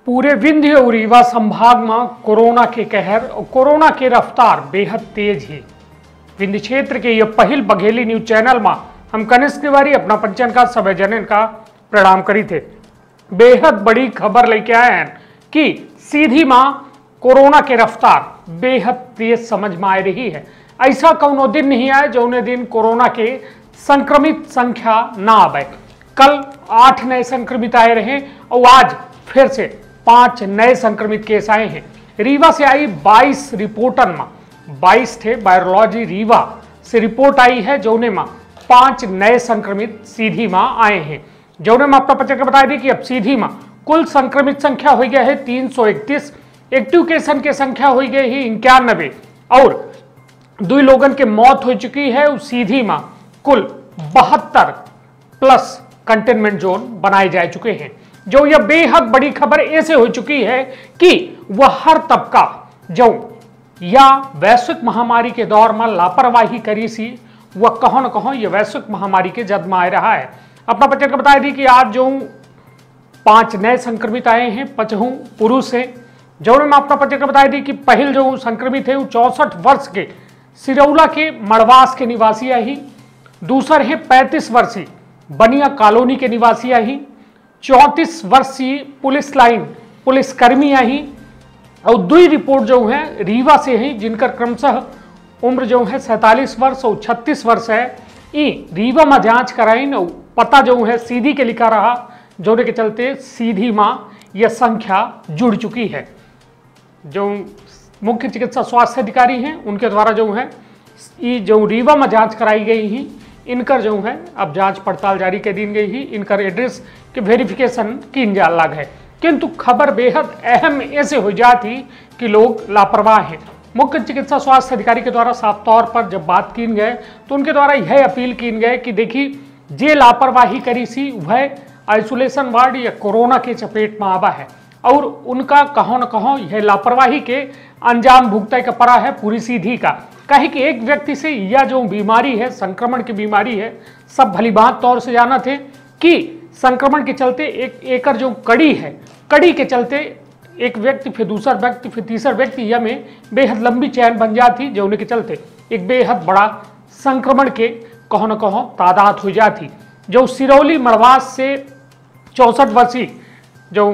पूरे विंध्य और रीवा संभाग में कोरोना के कहर और कोरोना की रफ्तार बेहद तेज है। विंध्य क्षेत्र के यह पहल बघेली न्यूज चैनल में हम कनिष्ठ तिवारी अपना पंचन का सभी जनन का प्रणाम करी थे। बेहद बड़ी खबर लेके आए हैं कि सीधी मां कोरोना की रफ्तार बेहद तेज समझ में आ रही है। ऐसा कौनो दिन नहीं आए जो उन्हें दिन कोरोना के संक्रमित संख्या ना आवे। कल 8 नए संक्रमित आए रहे और आज फिर से 5 नए संक्रमित केस आए हैं। रीवा से आई 22 रिपोर्टन में 22 थे वायरोलॉजी रीवा से रिपोर्ट आई है जौने में 5 नए संक्रमित सीधी मां आए हैं। जौने में अपना पचक बता दी कि अब सीधी मां कुल संक्रमित संख्या हो गया है 331, एक्टिव केसन की संख्या हो गई है 91 और 2 लोगों की मौत हो चुकी है। और सीधी मां कुल 72 प्लस कंटेनमेंट जोन बनाए जा चुके हैं। जो यह बेहद बड़ी खबर ऐसे हो चुकी है कि वह हर तबका जो या वैश्विक महामारी के दौर में लापरवाही करी सी वह कहो न कहो यह वैश्विक महामारी के जद में आ रहा है। अपना पत्र का बता दी कि आज जो 5 नए संक्रमित आए हैं, 5 पुरुष है। जो मैं अपना पत्र का बता दी कि पहल जो संक्रमित है वो 64 वर्ष के सिरौला के मड़वास के निवासी ही, दूसर है 35 वर्षीय बनिया कॉलोनी के निवासी ही, 34 वर्षीय पुलिस लाइन पुलिसकर्मी ही और 2 रिपोर्ट जो है रीवा से ही जिनका क्रमशः उम्र जो है 47 वर्ष और 36 वर्ष है। ई रीवा में जांच कराई और पता जो है सीधी के लिखा रहा जोड़े के चलते सीधी मां यह संख्या जुड़ चुकी है। जो मुख्य चिकित्सा स्वास्थ्य अधिकारी हैं उनके द्वारा जो है ये जो रीवा में जांच कराई गई ही इनकर जो है अब जांच पड़ताल जारी कर दी गई ही, इनकर एड्रेस के वेरिफिकेशन की जा अलग है। किंतु खबर बेहद अहम ऐसे हो जाती कि लोग लापरवाह हैं। मुख्य चिकित्सा स्वास्थ्य अधिकारी के द्वारा साफ तौर पर जब बात की गए तो उनके द्वारा यह अपील की गए कि देखिए जे लापरवाही करी सी वह आइसोलेशन वार्ड या कोरोना के चपेट में आवा है और उनका कहो न कहो यह लापरवाही के अंजाम भुगताई का पड़ा है पूरी सीधी का। कहे कि एक व्यक्ति से यह जो बीमारी है संक्रमण की बीमारी है सब भलीभांत तौर से जाना थे कि संक्रमण के चलते एक जो कड़ी है, कड़ी के चलते एक व्यक्ति फिर दूसरा व्यक्ति फिर तीसरा व्यक्ति यह में बेहद लंबी चैन बन जाती जो उनके चलते एक बेहद बड़ा संक्रमण के कहो न कहो तादाद हो जाती। जो सिरौली मड़वास से 64 वर्षीय जो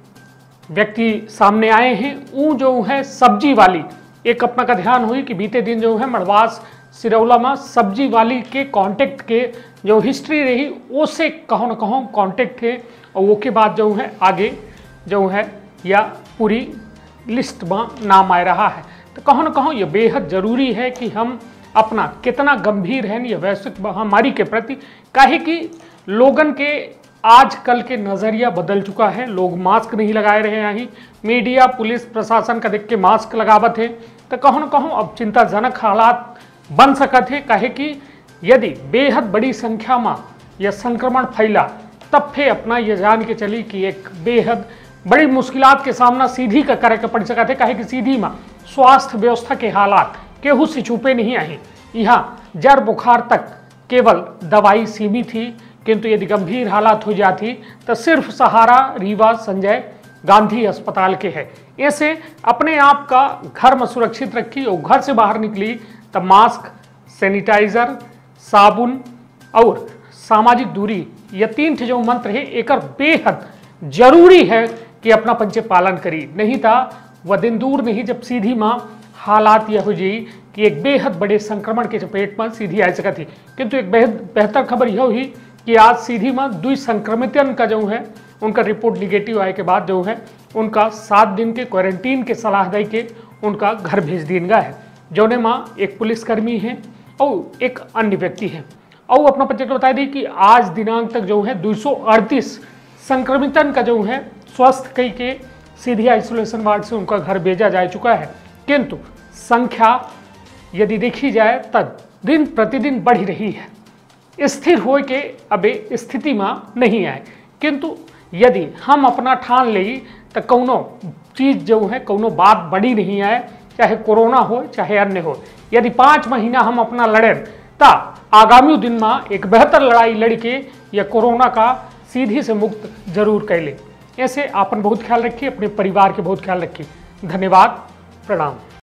व्यक्ति सामने आए हैं वो जो है सब्जी वाली एक अपना का ध्यान हुई कि बीते दिन जो है मड़वास सिरौला में सब्जी वाली के कांटेक्ट के जो हिस्ट्री रही उससे कहो न कहो कांटेक्ट थे और वो के बाद जो है आगे जो है या पूरी लिस्ट में नाम आ रहा है। तो कहो न कहो ये बेहद जरूरी है कि हम अपना कितना गंभीर है ये वैश्विक महामारी के प्रति। काहे कि लोगन के आजकल के नज़रिया बदल चुका है। लोग मास्क नहीं लगाए रहे हैं, मीडिया पुलिस प्रशासन का देख के मास्क लगावत है। तो कहो न कहो अब चिंताजनक हालात बन सकत है। कहे कि यदि बेहद बड़ी संख्या में यह संक्रमण फैला तब फिर अपना यह जान के चली कि एक बेहद बड़ी मुश्किलात के सामना सीधी का करे के पड़ सकते है। कहे कि सीधी में स्वास्थ्य व्यवस्था के हालात केहू से छुपे नहीं आए। यहाँ जड़ बुखार तक केवल दवाई सीमित थी, किंतु यदि गंभीर हालात हो जाती तो सिर्फ सहारा रीवा संजय गांधी अस्पताल के है। ऐसे अपने आप का घर में सुरक्षित रखी और घर से बाहर निकली तो मास्क, सैनिटाइजर, साबुन और सामाजिक दूरी यह 3 जो मंत्र है एक बेहद जरूरी है कि अपना पंचे पालन करी। नहीं था वह दिन दूर नहीं जब सीधी मां हालात यह हो जाई कि एक बेहद बड़े संक्रमण के चपेट में सीधी आ सका थी। किंतु एक बेहतर खबर यह हुई कि आज सीधी में 2 संक्रमितन का जो है उनका रिपोर्ट निगेटिव आए के बाद जो है उनका 7 दिन के क्वारंटीन के सलाह दे के उनका घर भेज दिया गया है। जौने माँ एक पुलिसकर्मी है और एक अन्य व्यक्ति है। और अपना पत्र बता दी कि आज दिनांक तक जो है 238 संक्रमितन का जो है स्वस्थ कई के सीधी आइसोलेशन वार्ड से उनका घर भेजा जा चुका है। किंतु संख्या यदि देखी जाए तब दिन प्रतिदिन बढ़ रही है। स्थिर हो के अबे स्थिति में नहीं आए। किंतु यदि हम अपना ठान ले तो कौनो चीज़ जो है कौनो बात बड़ी नहीं आए, चाहे कोरोना हो चाहे अन्य हो। यदि 5 महीना हम अपना लड़े तो आगामी दिन में एक बेहतर लड़ाई लड़ के या कोरोना का सीधी से मुक्त जरूर कर ले। ऐसे आपन बहुत ख्याल रखिए, अपने परिवार के बहुत ख्याल रखिए। धन्यवाद, प्रणाम।